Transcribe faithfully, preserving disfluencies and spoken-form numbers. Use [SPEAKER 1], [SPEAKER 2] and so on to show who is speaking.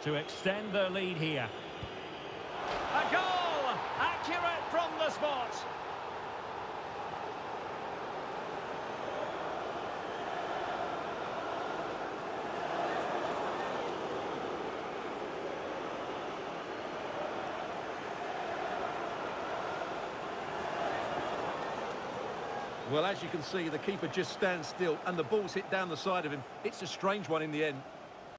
[SPEAKER 1] to extend their lead here. A goal! Accurate from the spot.
[SPEAKER 2] Well, as you can see, the keeper just stands still and the ball's hit down the side of him. It's a strange one in the end.